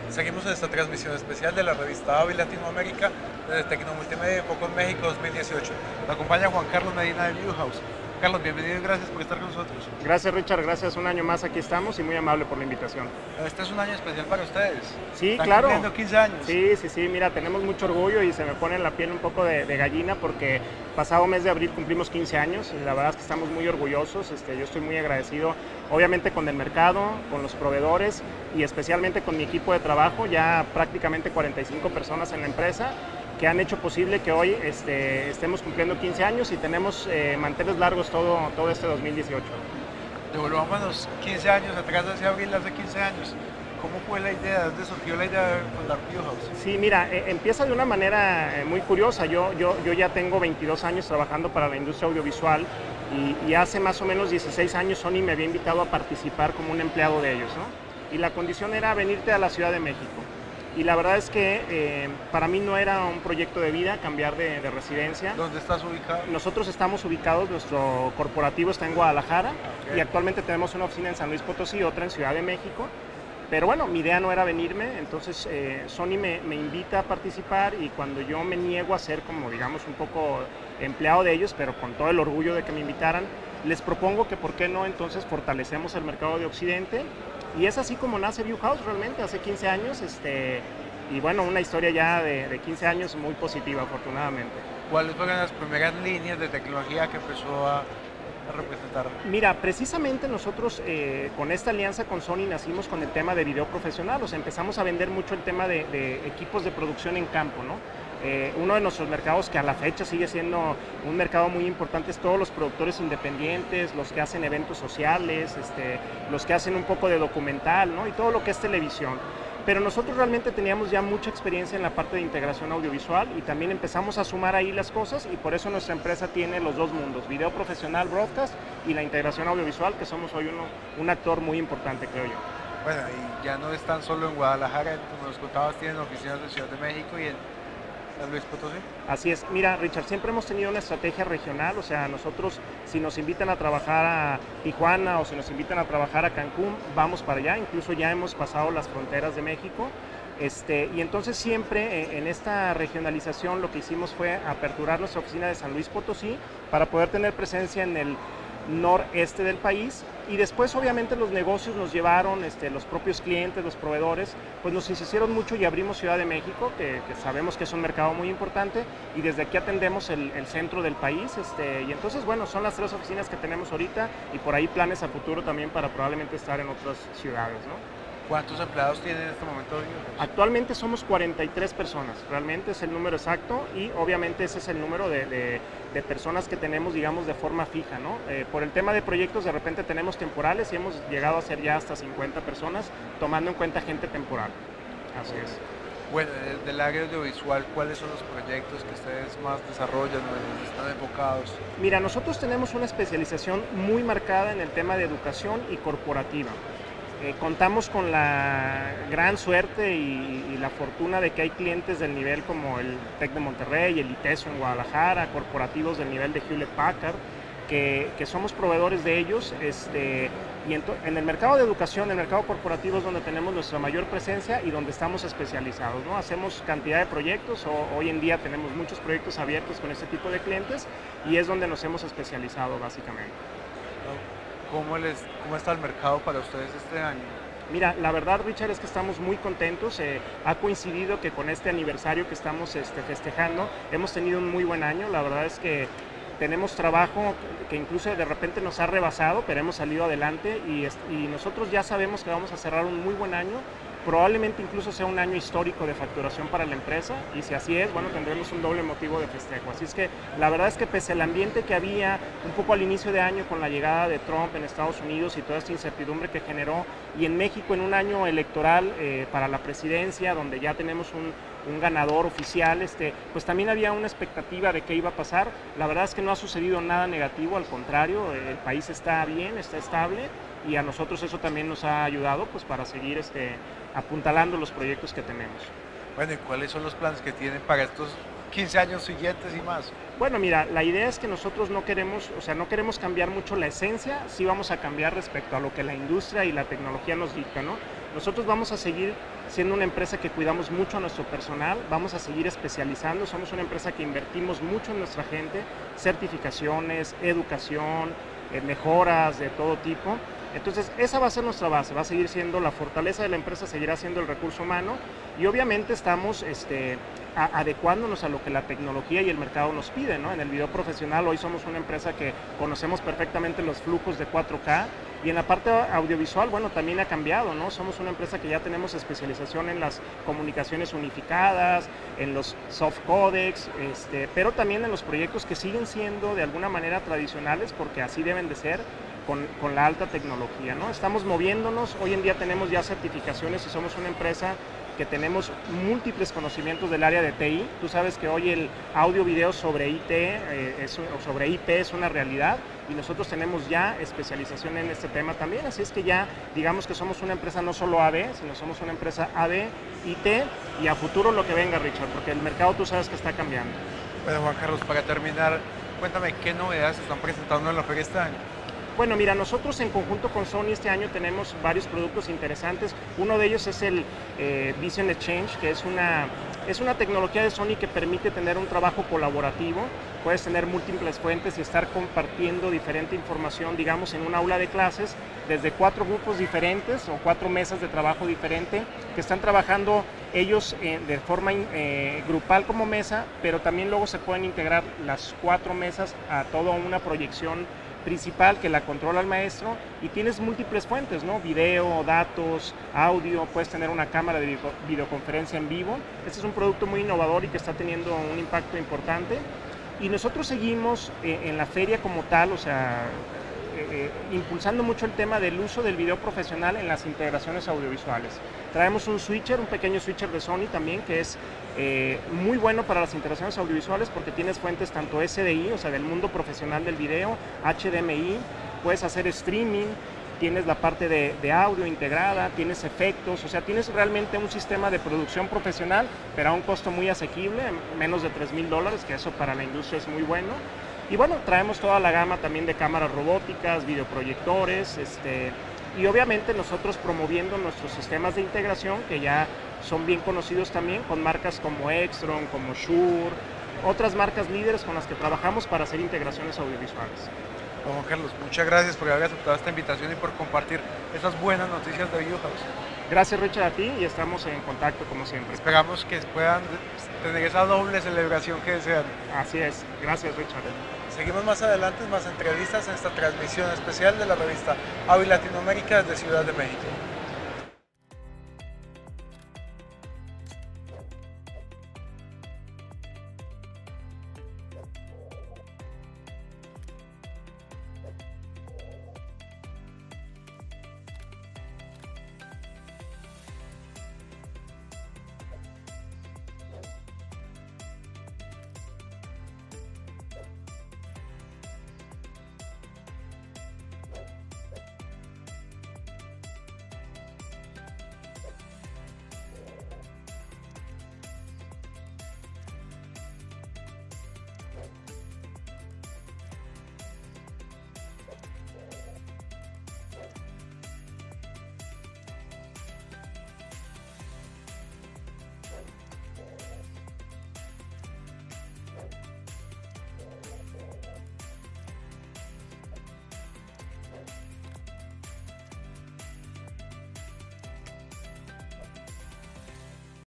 Seguimos en esta transmisión especial de la revista AVI Latinoamérica desde Tecnomultimedia Focus México 2018. Nos acompaña Juan Carlos Medina de Viewhouse. Carlos, bienvenido y gracias por estar con nosotros. Gracias, Richard, gracias. Un año más aquí estamos y muy amable por la invitación. Este es un año especial para ustedes. Sí, Están claro. cumpliendo 15 años. Sí, mira, tenemos mucho orgullo y se me pone en la piel un poco de gallina porque pasado mes de abril cumplimos 15 años y la verdad es que estamos muy orgullosos. Yo estoy muy agradecido, obviamente, con el mercado, con los proveedores y especialmente con mi equipo de trabajo, ya prácticamente 45 personas en la empresa, que han hecho posible que hoy estemos cumpliendo 15 años y tenemos manteles largos todo este 2018. Devolvámonos 15 años atrás, hacia abril, hace 15 años. ¿Cómo fue la idea? ¿Dónde surgió la idea de fundar Viewhouse? Sí, mira, empieza de una manera muy curiosa. Yo ya tengo 22 años trabajando para la industria audiovisual y hace más o menos 16 años Sony me había invitado a participar como un empleado de ellos, ¿no? Y la condición era venirte a la Ciudad de México. Y la verdad es que para mí no era un proyecto de vida cambiar de residencia. ¿Dónde estás ubicado? Nosotros estamos ubicados, nuestro corporativo está en Guadalajara, okay, y actualmente tenemos una oficina en San Luis Potosí, otra en Ciudad de México. Pero bueno, mi idea no era venirme, entonces Sony me invita a participar y cuando yo me niego a ser como, digamos, un poco empleado de ellos, pero con todo el orgullo de que me invitaran, les propongo que por qué no entonces fortalecemos el mercado de Occidente. Y es así como nace Viewhouse realmente, hace 15 años, y bueno, una historia ya de 15 años muy positiva, afortunadamente. ¿Cuáles fueron las primeras líneas de tecnología que empezó a representar? Mira, precisamente nosotros con esta alianza con Sony nacimos con el tema de video profesional, o sea, empezamos a vender mucho el tema de equipos de producción en campo, ¿no? Uno de nuestros mercados que a la fecha sigue siendo un mercado muy importante es todos los productores independientes, los que hacen eventos sociales, los que hacen un poco de documental, ¿no? Y todo lo que es televisión. Pero nosotros realmente teníamos ya mucha experiencia en la parte de integración audiovisual y también empezamos a sumar ahí las cosas y por eso nuestra empresa tiene los dos mundos, video profesional, broadcast y la integración audiovisual, que somos hoy un actor muy importante, creo yo. Bueno, y ya no están solo en Guadalajara, como nos contabas, tienen oficinas en Ciudad de México y en San Luis Potosí. Así es. Mira, Richard, siempre hemos tenido una estrategia regional, o sea, nosotros si nos invitan a trabajar a Tijuana o si nos invitan a trabajar a Cancún, vamos para allá, incluso ya hemos pasado las fronteras de México. Y entonces siempre en esta regionalización lo que hicimos fue aperturar nuestra oficina de San Luis Potosí para poder tener presencia en el noreste del país y después obviamente los negocios nos llevaron, los propios clientes, los proveedores, pues nos insistieron mucho y abrimos Ciudad de México, que sabemos que es un mercado muy importante y desde aquí atendemos el centro del país, y entonces bueno, son las 3 oficinas que tenemos ahorita y por ahí planes a futuro también para probablemente estar en otras ciudades, ¿no? ¿Cuántos empleados tienen en este momento? Actualmente somos 43 personas, realmente es el número exacto y obviamente ese es el número de personas que tenemos, digamos, de forma fija, ¿no? Por el tema de proyectos de repente tenemos temporales y hemos llegado a ser ya hasta 50 personas, tomando en cuenta gente temporal. Así es. Bueno, desde el área audiovisual, ¿cuáles son los proyectos que ustedes más desarrollan o están enfocados? Mira, nosotros tenemos una especialización muy marcada en el tema de educación y corporativa. Contamos con la gran suerte y la fortuna de que hay clientes del nivel como el TEC de Monterrey, el ITESO en Guadalajara, corporativos del nivel de Hewlett Packard, que somos proveedores de ellos, y en el mercado de educación, en el mercado corporativo es donde tenemos nuestra mayor presencia y donde estamos especializados, ¿no? Hacemos cantidad de proyectos, hoy en día tenemos muchos proyectos abiertos con este tipo de clientes y es donde nos hemos especializado básicamente. ¿Cómo está el mercado para ustedes este año? Mira, la verdad, Richard, es que estamos muy contentos. Ha coincidido que con este aniversario que estamos festejando, hemos tenido un muy buen año. La verdad es que tenemos trabajo que incluso de repente nos ha rebasado, pero hemos salido adelante y nosotros ya sabemos que vamos a cerrar un muy buen año. Probablemente incluso sea un año histórico de facturación para la empresa y si así es, bueno, tendremos un doble motivo de festejo. Así es que la verdad es que pese al ambiente que había un poco al inicio de año con la llegada de Trump en Estados Unidos y toda esta incertidumbre que generó y en México en un año electoral para la presidencia donde ya tenemos un ganador oficial, pues también había una expectativa de qué iba a pasar. La verdad es que no ha sucedido nada negativo, al contrario, el país está bien, está estable y a nosotros eso también nos ha ayudado pues para seguir apuntalando los proyectos que tenemos. Bueno, ¿y cuáles son los planes que tienen para estos 15 años siguientes y más? Bueno, mira, la idea es que nosotros no queremos cambiar mucho la esencia, sí vamos a cambiar respecto a lo que la industria y la tecnología nos dicta, ¿no? Nosotros vamos a seguir siendo una empresa que cuidamos mucho a nuestro personal, vamos a seguir especializando, somos una empresa que invertimos mucho en nuestra gente, certificaciones, educación, mejoras de todo tipo. Entonces esa va a ser nuestra base, va a seguir siendo la fortaleza de la empresa, seguirá siendo el recurso humano y obviamente estamos adecuándonos a lo que la tecnología y el mercado nos piden, ¿no? En el video profesional hoy somos una empresa que conocemos perfectamente los flujos de 4K y en la parte audiovisual, bueno, también ha cambiado, ¿no? Somos una empresa que ya tenemos especialización en las comunicaciones unificadas, en los soft codecs, pero también en los proyectos que siguen siendo de alguna manera tradicionales porque así deben de ser. Con la alta tecnología, ¿no? Estamos moviéndonos, hoy en día tenemos ya certificaciones y somos una empresa que tenemos múltiples conocimientos del área de TI. Tú sabes que hoy el audio-video sobre IT o sobre IP es una realidad y nosotros tenemos ya especialización en este tema también, así es que ya digamos que somos una empresa no solo AV, sino somos una empresa AV, IT y a futuro lo que venga, Richard, porque el mercado tú sabes que está cambiando. Bueno, Juan Carlos, para terminar, cuéntame qué novedades están presentando en la feria este año. Bueno, mira, nosotros en conjunto con Sony este año tenemos varios productos interesantes. Uno de ellos es el Vision Exchange, que es una tecnología de Sony que permite tener un trabajo colaborativo. Puedes tener múltiples fuentes y estar compartiendo diferente información, digamos, en un aula de clases, desde 4 grupos diferentes o 4 mesas de trabajo diferente que están trabajando ellos de forma grupal como mesa, pero también luego se pueden integrar las 4 mesas a toda una proyección principal que la controla el maestro y tienes múltiples fuentes, ¿no? Video, datos, audio, puedes tener una cámara de videoconferencia en vivo. Este es un producto muy innovador y que está teniendo un impacto importante. Y nosotros seguimos en la feria como tal, o sea, impulsando mucho el tema del uso del video profesional en las integraciones audiovisuales. Traemos un switcher, un pequeño switcher de Sony también, que es muy bueno para las integraciones audiovisuales porque tienes fuentes tanto SDI, o sea, del mundo profesional del video, HDMI, puedes hacer streaming, tienes la parte de audio integrada, tienes efectos, o sea, tienes realmente un sistema de producción profesional, pero a un costo muy asequible, menos de $3,000, que eso para la industria es muy bueno. Y bueno, traemos toda la gama también de cámaras robóticas, videoproyectores, y obviamente nosotros promoviendo nuestros sistemas de integración, que ya son bien conocidos también, con marcas como Extron, como Shure, otras marcas líderes con las que trabajamos para hacer integraciones audiovisuales. Juan Carlos, muchas gracias por haber aceptado esta invitación y por compartir esas buenas noticias de Viewhouse. Gracias, Richard, a ti y estamos en contacto como siempre. Esperamos que puedan tener esa doble celebración que desean. Así es, gracias, Richard. Seguimos más adelante, más entrevistas en esta transmisión especial de la revista AVI Latinoamérica desde Ciudad de México.